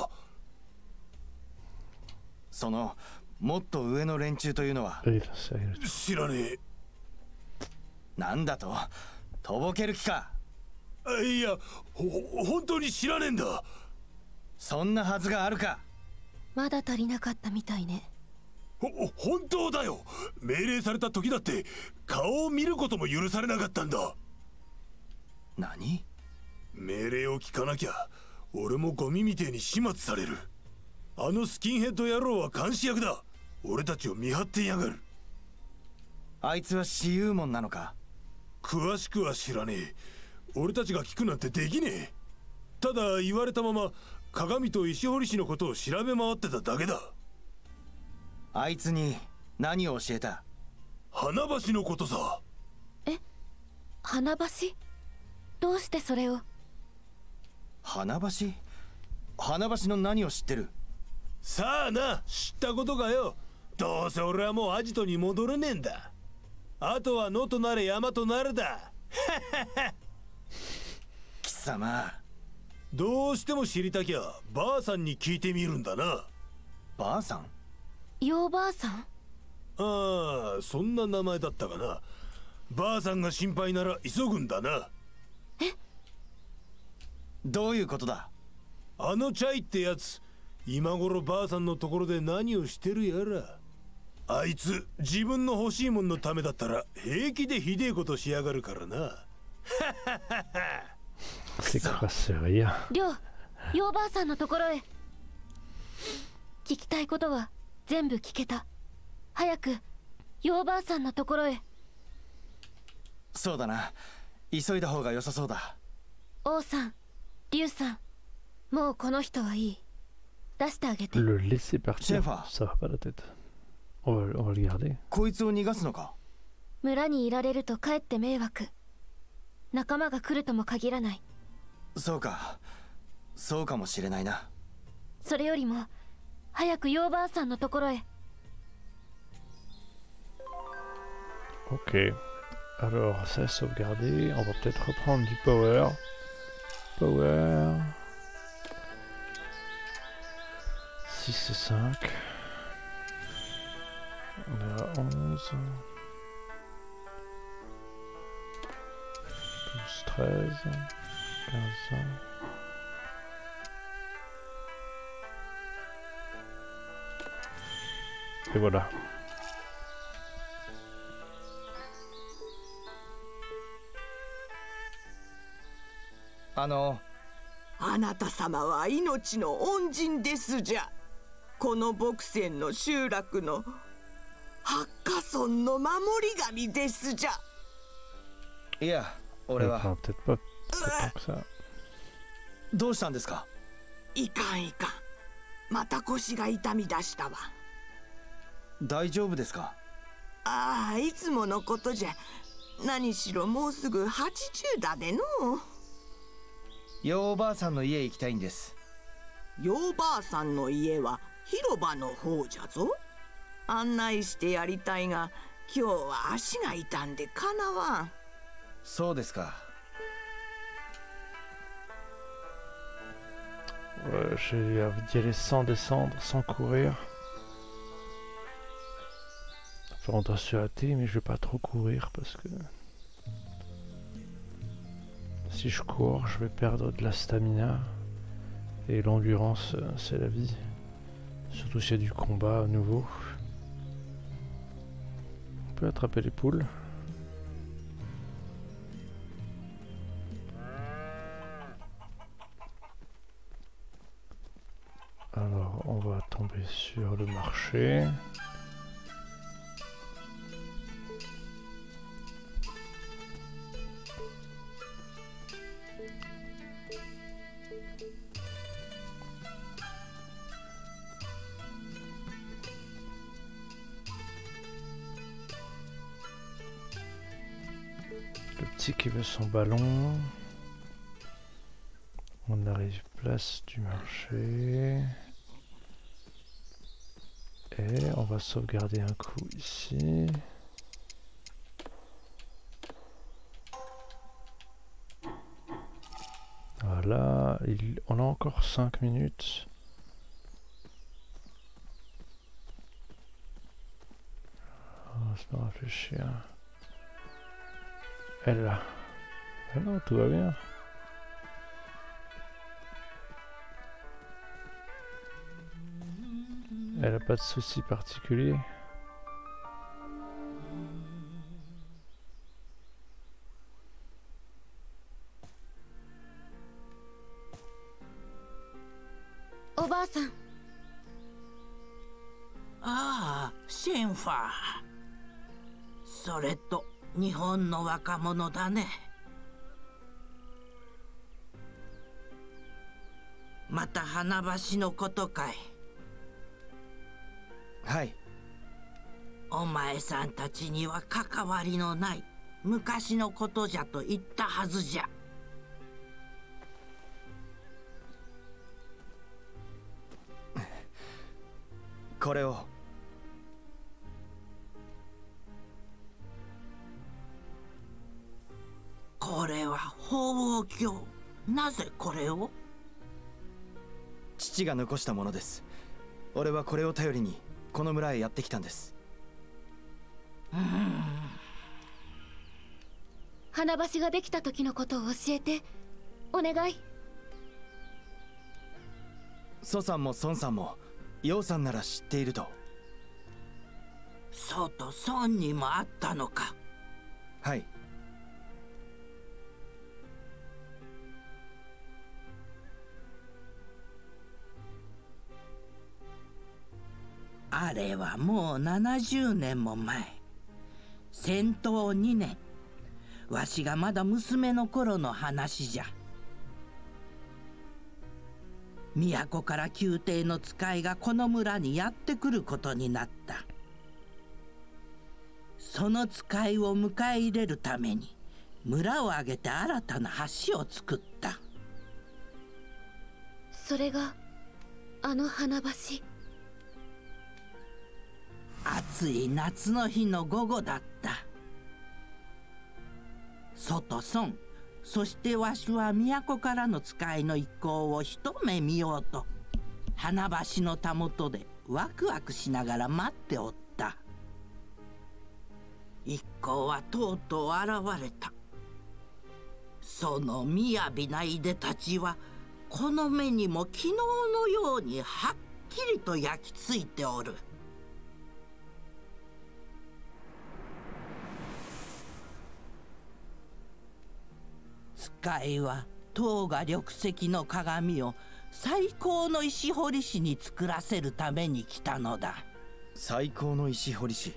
そのもっと上の連中というのは知らねえ。 なんだと、とぼける気か。 いや、ほ本当に知らねえんだ。 そんなはずがあるか。 まだ足りなかったみたいね。 ほ本当だよ。命令された時だって顔を見ることも許されなかったんだ。 何？ 命令を聞かなきゃ俺もゴミみてえに始末される。あのスキンヘッド野郎は監視役だ。俺たちを見張ってやがる。 あいつは私有門なのか？ 詳しくは知らねえ。俺たちが聞くなんてできねえ。ただ言われたまま鏡と石堀氏のことを調べ回ってただけだ。 あいつに何を教えた？ 花橋のことさ。 え？花橋？どうしてそれを？ 花橋？花橋の何を知ってる？ さあな、知ったことかよ。どうせ俺はもうアジトに戻れねえんだ。あとは野となれ山となれだ。 貴様、 どうしても知りたきゃばあさんに聞いてみるんだな。 ばあさん？ よばあさん？ ああ、そんな名前だったかな。ばあさんが心配なら急ぐんだな。 え？ どういうことだ？ あのチャイってやつ、今頃ばあさんのところで何をしてるやら。あいつ自分の欲しいもんのためだったら平気でひでえことしやがるからな。 りょう、よばあさんのところへ。聞きたいことは全部聞けた。早くよばあさんのところへ。 そうだな、急いだ方が良さそうだ。 王さん、リュウさん、もうこの人はいい。出してあげて。 Le laisser partir, Chef. ça va pas la tête. On va, on va le garder. こいつを逃がすのか？ 村にいられるとかえって迷惑。仲間が来るとも限らない。 そうか、そうかもしれないな。 それよりも早くよばあさんのところへ。 Ok. Alors, ça est sauvegardé. On va peut-être reprendre du power. Power. six et cinq. On est à onze. douze, treize. quinze. Et voilà. Alors, あなた様は命の恩人ですじゃ。この牧船の集落の八花村の守り神ですじゃ。 いや、俺は。 peut-être pas tant que ça. どうしたんですか？ いかんいかん。また腰が痛み出したわ。 大丈夫ですか？ ああ、いつものことじゃ。何しろもうすぐはちじゅうだでの。 よおばあさんの家へ行きたいんです。 よおばあさんの家は広場の方じゃぞ。案内してやりたいが、今日は足が痛んでかなわん。 そうですか。 Ouais, j'ai envie d'y aller sans descendre, sans courir. Enfin, on doit se hâter, mais je vais pas trop courir parce que si je cours, je vais perdre de la stamina. Et l'endurance, c'est la vie. Surtout s'il y a du combat à nouveau. On peut attraper les poules. Alors, on va tomber sur le marché. Le petit qui veut son ballon. On arrive place du marché. Et on va sauvegarder un coup ici. Voilà, il... on a encore cinq minutes. On va se réfléchir. Elle là. Ah non, tout va bien. Elle a pas de soucis particuliers. Oba-san. ああ、シェンファー。それと日本の若者だね。また花橋のことかい。 はい。 お前さんたちには関わりのない昔のことじゃと言ったはずじゃ。 これを。 これは法王経。なぜこれを？ 父が残したものです。俺はこれを頼りにこの村へやってきたんです。 うーん。 花橋ができた時のことを教えてお願い。 蘇さんも孫さんも楊さんなら知っていると。 蘇と孫にもあったのか。 はい。 あれはもうななじゅうねんも前、戦闘にねん、わしがまだ娘の頃の話じゃ。都から宮廷の使いがこの村にやってくることになった。その使いを迎え入れるために村を挙げて新たな橋を作った。 それがあの花橋。 暑い夏の日の午後だった。蘇と孫、そしてわしは都からの使いの一行を一目見ようと花橋のたもとでワクワクしながら待っておった。一行はとうとう現れた。その雅ないでたちはこの目にも昨日のようにはっきりと焼き付いておる。使いは唐が緑石の鏡を最高の石彫り師に作らせるために来たのだ。 最高の石彫り師。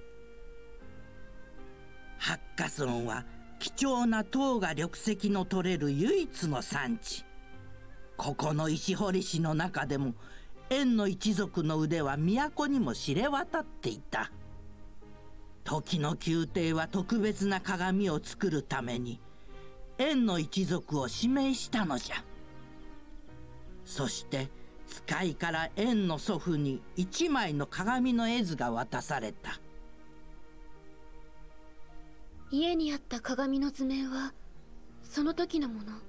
ハッカソンは貴重な唐が緑石の取れる唯一の産地。ここの石彫り師の中でも円の一族の腕は都にも知れ渡っていた。時の宮廷は特別な鏡を作るために円の一族を指名したのじゃ。そして使いから円の祖父に一枚の鏡の絵図が渡された。 家にあった鏡の図面はその時のもの。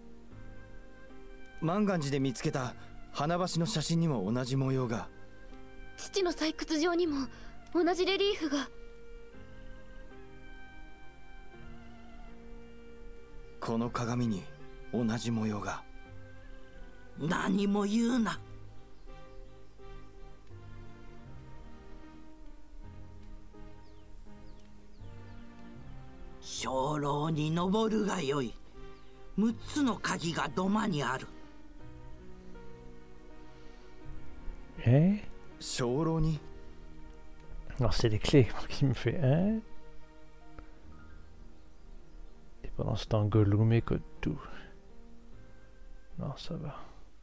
万願寺で見つけた花橋の写真にも同じ模様が。 父の採掘場にも同じレリーフが。 この鏡に同じ模様が。 何も言うな。鐘楼に登るがよい。六つの鍵が土間にある。 Eh? 鐘楼に Alors c'est les clés qui me fait hein? Et pendant ce temps Gollum écoute tout. Non ça va.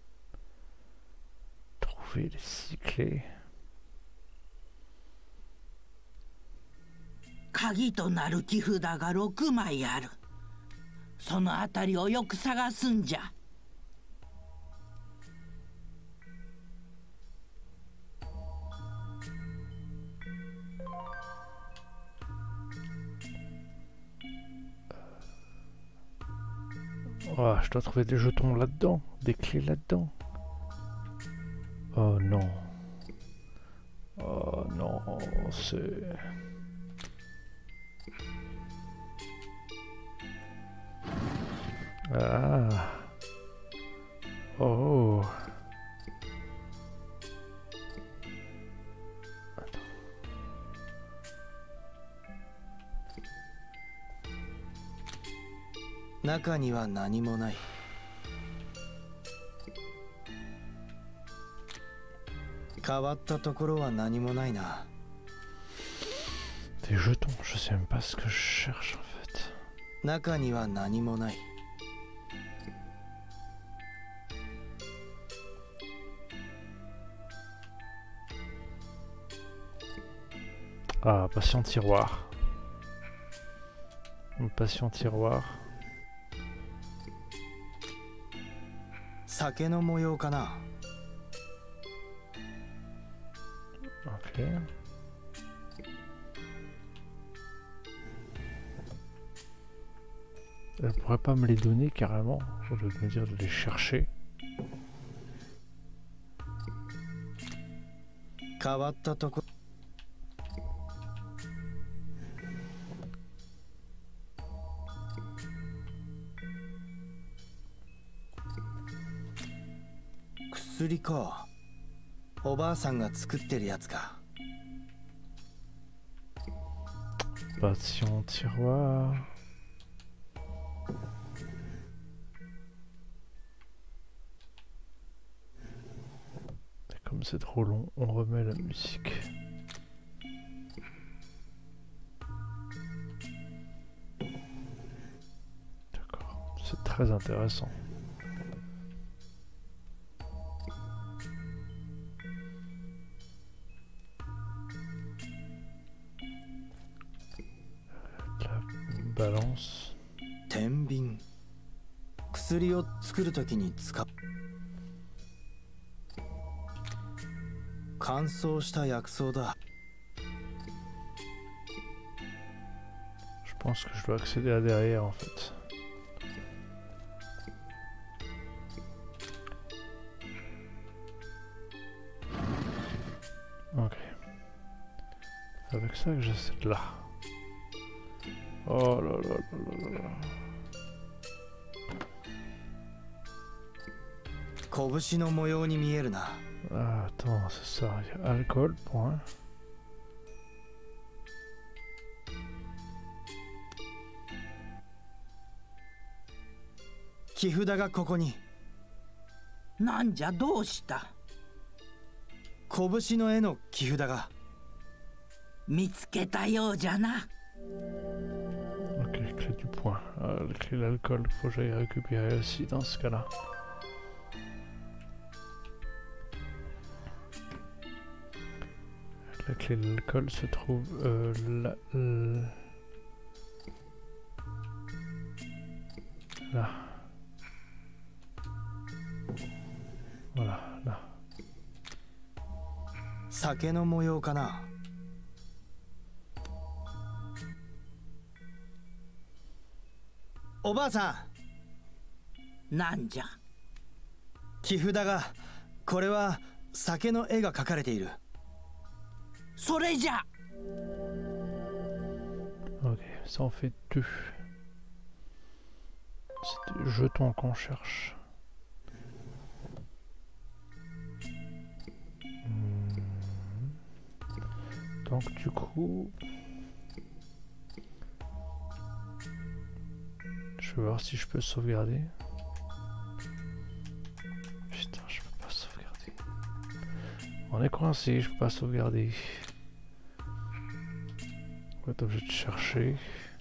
Trouver les six clés. 鍵となる木札がろくまいある。そのあたりをよく探すんじゃ。 Oh, je dois trouver des jetons là-dedans, des clés là-dedans. Oh non. Oh non, c'est... Ah. Oh. Attends. Naka ni wa nani mo nai. Kawatta tokoro wa nani mo nai na. Des jetons, je sais même pas ce que je cherche en fait. Naka ni wa nani mo nai. Ah, patient tiroir. Un patient tiroir. Sake no moyou kana. Ok. Elle pourrait pas me les donner carrément, au lieu de me dire de les chercher. Kawatta tokoro. Kusuri ka. おばあさんが作ってるやつか。 Patient tiroir. Et comme c'est trop long, on remet la musique. D'accord, c'est très intéressant. Balance. 天秤。薬を作るときに使う。乾燥した薬草だ。 Je pense que je dois accéder à derrière en fait. Ok. Avec ça que j'essaie de là. Oh là là là là là. 拳の模様に見えるな。 Ah, attends, c'est ça. Il y a alcool, point. 木札がここに。 なんじゃどうした？ 拳の絵の木札が。 見つけたようじゃな。 Ok, clé du point. Ah, la clé de l'alcool, faut que j'aille récupérer aussi dans ce cas-là. La clé de l'alcool se trouve euh, là, euh, là. Voilà, là. 酒の模様かな。おばあさん。なんじゃ。 木札が、これは酒の絵が描かれている。 それじゃ。 Ok, ça en fait deux. C'est des jetons qu'on cherche. Hmm. Donc du coup... Je vais voir si je peux sauvegarder. Putain, je peux pas sauvegarder. On est coincé, je peux pas sauvegarder. On va être obligé de chercher.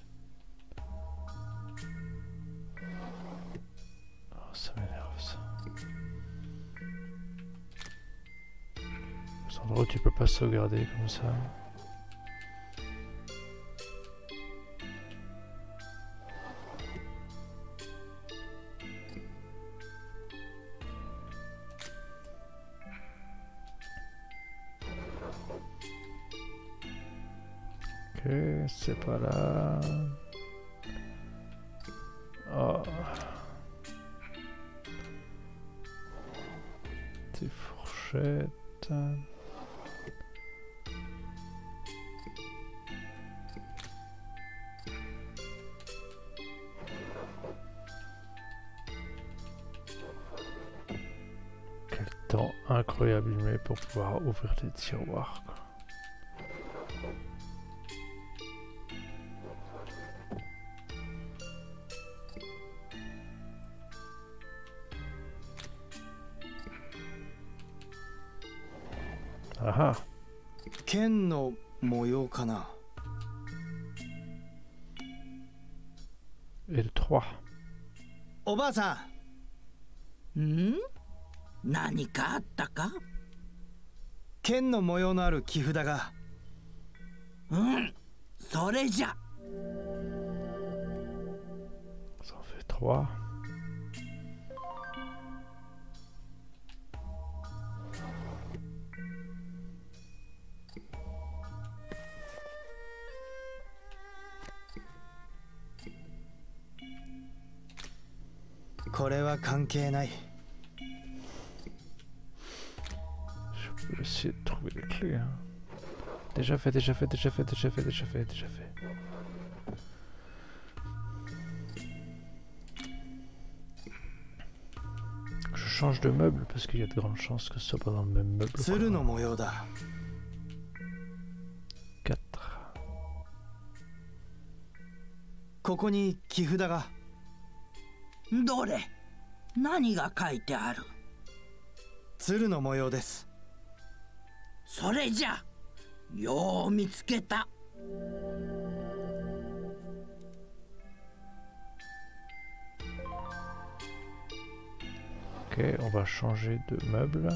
Oh, ça m'énerve ça. Cet endroit où tu peux pas sauvegarder comme ça. Ok, c'est pas là. Oh. et fourchette. Quel temps incroyable il met pour pouvoir ouvrir les tiroirs, quoi. Ah ah. 剣の模様かな。 Et le trois. おばあさん。ん？何かあったか？ 剣の模様のある木札が。 うん、それじゃ。 Ça en fait trois. これは関係ない。 Je peux essayer de trouver les clés. Hein. Déjà fait, déjà fait, déjà fait, déjà fait, déjà fait, déjà fait. Je change de meuble parce qu'il y a de grandes chances que ce soit pas dans le même meuble. quatre. ここに木札が。 どれ？何が書いてある？ 鶴の模様です。 それじゃ、よう見つけた。 Ok, on va changer de meuble.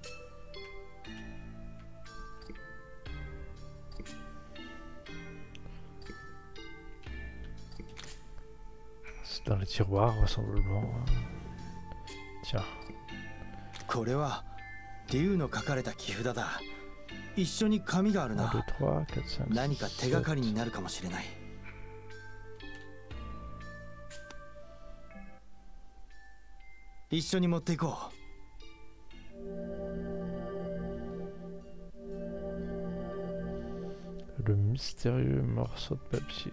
Dans les tiroirs, vraisemblablement. Tiens. これは竜の書かれた木札だ。一緒に紙があるな。何か手がかりになるかもしれない。一緒に持っていこう。Le mystérieux morceau de papier.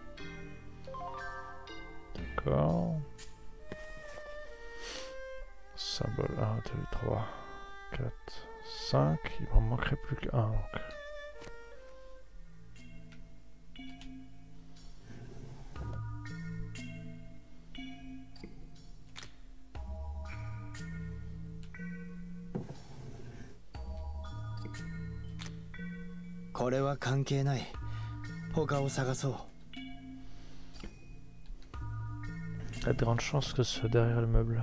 D'accord. Symbole un, deux, trois, quatre, cinq. Il m'en manquerait plus qu'un. Donc. これは関係ない。他を探そう。 Il y a de grandes chances que ce soit derrière le meuble.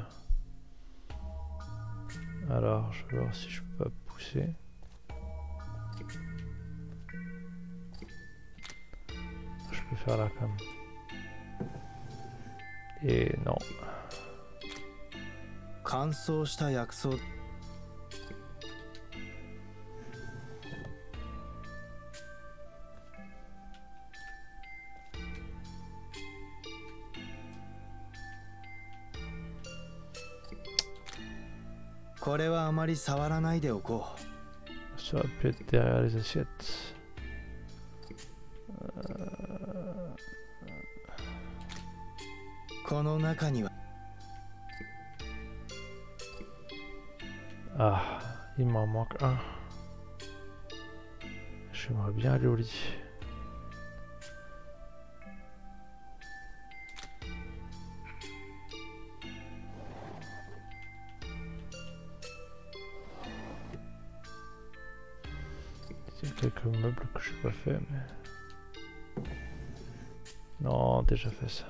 Alors, je vais voir si je peux pas pousser. Je peux faire là comme. Et non. 乾燥した薬草。 これはあまり触らないでおこう。 Ça va peut être derrière les assiettes. Euh... この中には。 Ah, il m'en manque un. J'aimerais bien aller au lit. Il y a quelques meubles que je n'ai pas fait, mais... Non, déjà fait ça.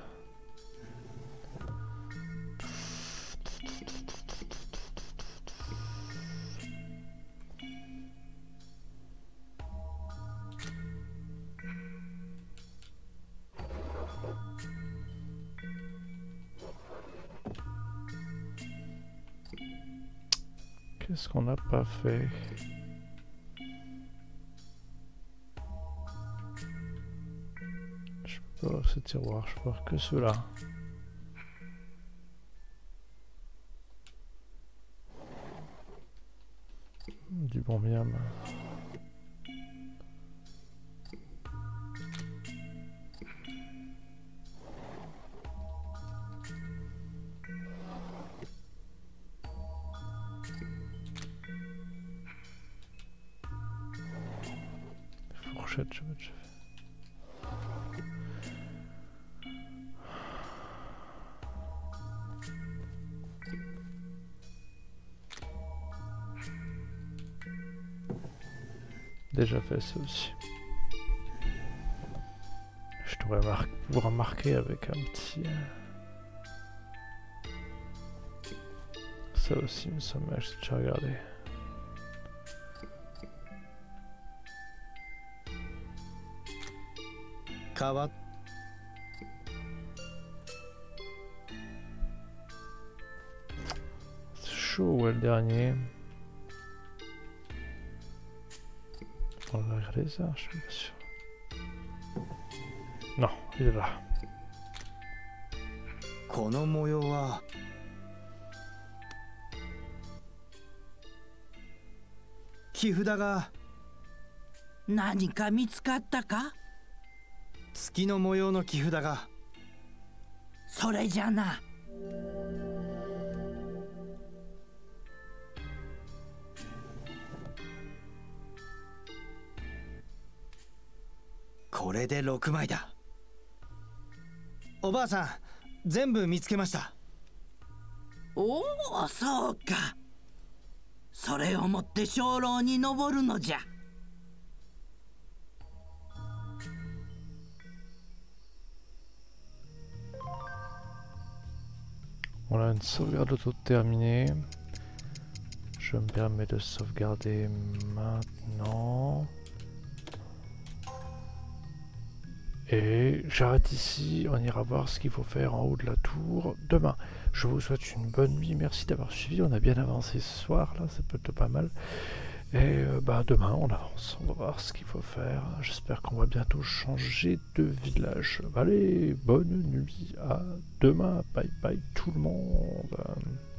Qu'est-ce qu'on n'a pas fait? Je peux pas voir ce tiroir, je peux voir que ceux-là. Du bon miam. Fourchette, je veux déjà. Déjà fait ça aussi. Je devrais mar pouvoir marquer avec un petit... Ça aussi, il me semble, j'ai déjà regardé. Kawa. C'est chaud, ouais, le dernier. On va regarder ça, je suis pas sûr. Non, il est là. この模様は木札が何か見つかったか？ 月の模様の木札が。 それじゃな。 これでろくまいだ。おばあさん、全部見つけました。 おお、そうか。それを持って鐘楼に登るのじゃ。 On a une sauvegarde auto terminée. Je me permets de sauvegarder maintenant. Et j'arrête ici, on ira voir ce qu'il faut faire en haut de la tour demain. Je vous souhaite une bonne nuit, merci d'avoir suivi, on a bien avancé ce soir, là, c'est plutôt pas mal. Et euh, bah demain on avance, on va voir ce qu'il faut faire. J'espère qu'on va bientôt changer de village. Allez, bonne nuit, à demain, bye bye tout le monde.